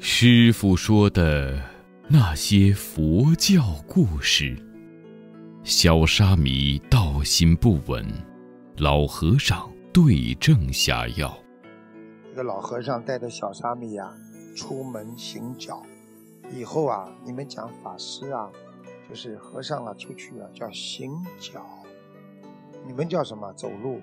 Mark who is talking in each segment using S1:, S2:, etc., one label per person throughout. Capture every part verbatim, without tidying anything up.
S1: 师父说的那些佛教故事。小沙弥道心不稳，老和尚对症下药。
S2: 这个老和尚带着小沙弥啊出门行脚。以后啊，你们讲法师啊，就是和尚啊出去啊叫行脚，你们叫什么？走路。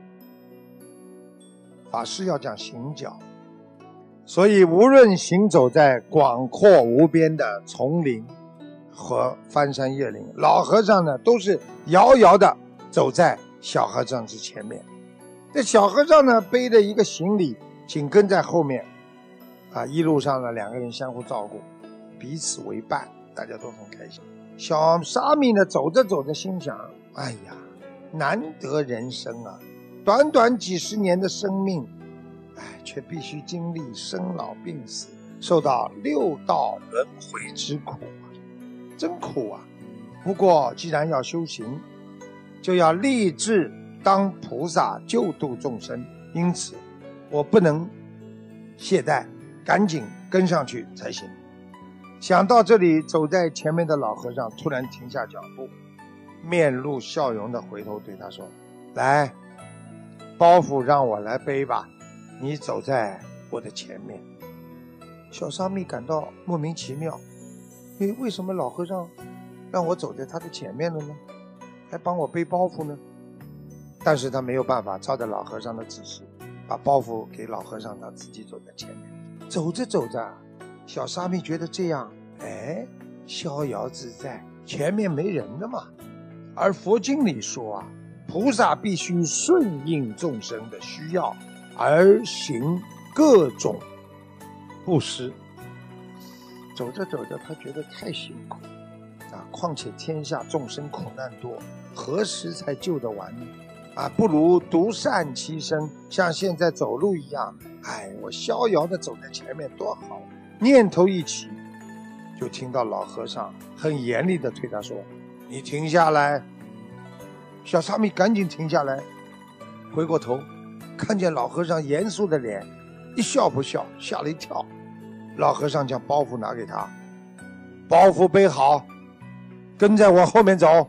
S2: 法师要讲行脚。所以无论行走在广阔无边的丛林和翻山越岭，老和尚呢都是遥遥的走在小和尚之前面。这小和尚呢背着一个行李紧跟在后面啊，一路上呢两个人相互照顾，彼此为伴，大家都很开心。小沙弥呢走着走着心想，哎呀，难得人生啊，短短几十年的生命，哎，却必须经历生老病死，受到六道轮回之苦啊，真苦啊！不过既然要修行，就要立志当菩萨救度众生，因此我不能懈怠，赶紧跟上去才行。想到这里，走在前面的老和尚突然停下脚步，面露笑容地回头对他说，来，包袱让我来背吧，你走在我的前面。小沙弥感到莫名其妙，因为为什么老和尚让我走在他的前面了呢？还帮我背包袱呢？但是他没有办法，照着老和尚的指示，把包袱给老和尚，他自己走在前面。走着走着，小沙弥觉得这样，哎，逍遥自在，前面没人了嘛。而佛经里说啊，菩萨必须顺应众生的需要，而行各种布施。走着走着，他觉得太辛苦啊！况且天下众生苦难多，何时才救得完呢？啊，不如独善其身，像现在走路一样，哎，我逍遥地走在前面多好！念头一起，就听到老和尚很严厉地对他说：“你停下来！”小沙弥赶紧停下来，回过头，看见老和尚严肃的脸，一笑不笑，吓了一跳。老和尚将包袱拿给他，包袱背好，跟在我后面走。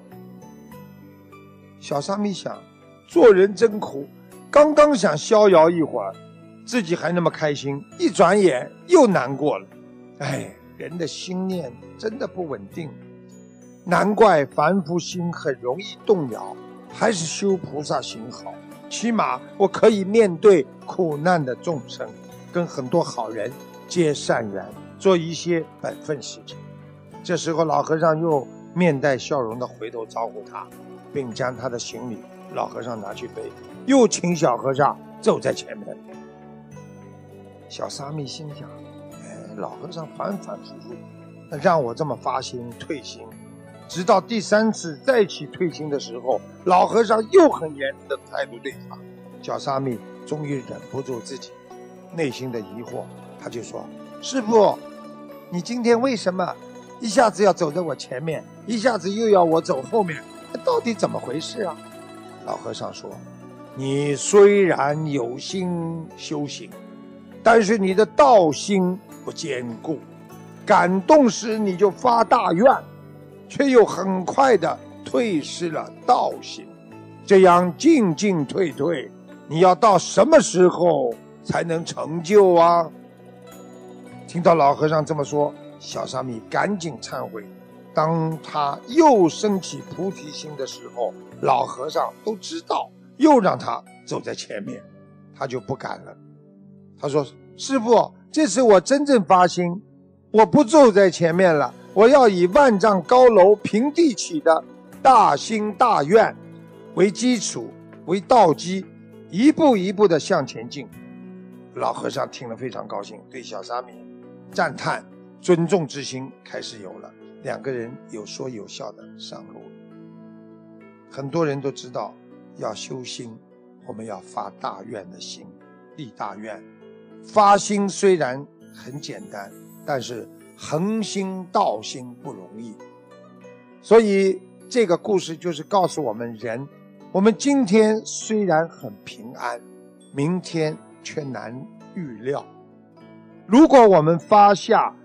S2: 小沙弥想，做人真苦，刚刚想逍遥一会儿，自己还那么开心，一转眼又难过了。哎，人的心念真的不稳定，难怪凡夫心很容易动摇，还是修菩萨行好，起码我可以面对苦难的众生，跟很多好人结善缘，做一些本分事情。这时候老和尚又面带笑容地回头招呼他，并将他的行李老和尚拿去背，又请小和尚走在前面。小沙弥心想，哎，老和尚反反复复让我这么发心退心，直到第三次再起退心的时候，老和尚又很严厉的态度对他。小沙弥终于忍不住自己内心的疑惑，他就说，师父，你今天为什么一下子要走在我前面，一下子又要我走后面，到底怎么回事啊？老和尚说，你虽然有心修行，但是你的道心不坚固，感动时你就发大愿，却又很快的退失了道心，这样进进退退，你要到什么时候才能成就啊？听到老和尚这么说，小沙弥赶紧忏悔。当他又升起菩提心的时候，老和尚都知道，又让他走在前面，他就不敢了。他说，师父，这次我真正发心，我不走在前面了，我要以万丈高楼平地起的大心大愿为基础，为道基，一步一步的向前进。老和尚听了非常高兴，对小沙弥赞叹，尊重之心开始有了，两个人有说有笑的上路了。很多人都知道，要修心，我们要发大愿的心，立大愿。发心虽然很简单，但是恒心道心不容易。所以这个故事就是告诉我们人，我们今天虽然很平安，明天却难预料。如果我们发下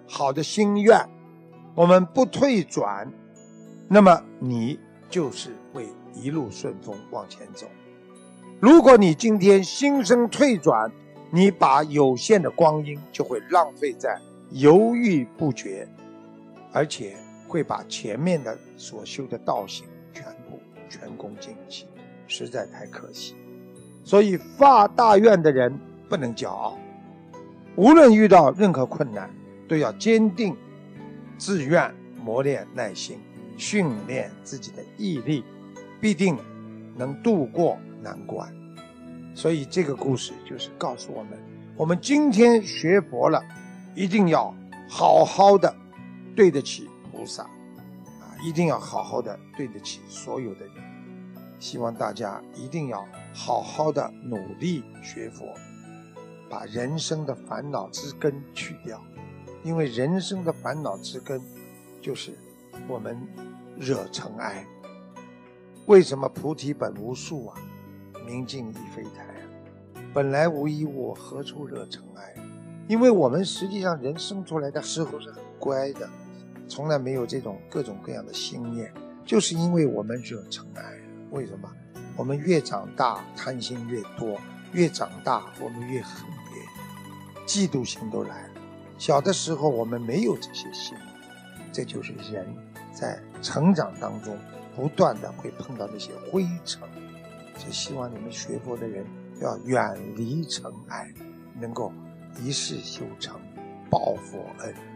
S2: 好的心愿，我们不退转，那么你就是会一路顺风往前走。如果你今天心生退转，你把有限的光阴就会浪费在犹豫不决，而且会把前面的所修的道行全部全功尽弃，实在太可惜。所以发大愿的人不能骄傲，无论遇到任何困难，都要坚定自愿，磨练耐心，训练自己的毅力，必定能度过难关。所以这个故事就是告诉我们，我们今天学佛了，一定要好好的对得起菩萨啊，一定要好好的对得起所有的人。希望大家一定要好好的努力学佛，把人生的烦恼之根去掉，因为人生的烦恼之根就是我们惹尘埃。为什么菩提本无树啊，明镜亦非台啊？本来无一物，何处惹尘埃？因为我们实际上人生出来的时候是很乖的，从来没有这种各种各样的心念，就是因为我们惹尘埃。为什么？我们越长大贪心越多，越长大我们越恨别人，嫉妒心都来了。小的时候我们没有这些心，这就是人在成长当中不断的会碰到那些灰尘。所以希望你们学佛的人要远离尘埃，能够一世修成，报佛恩。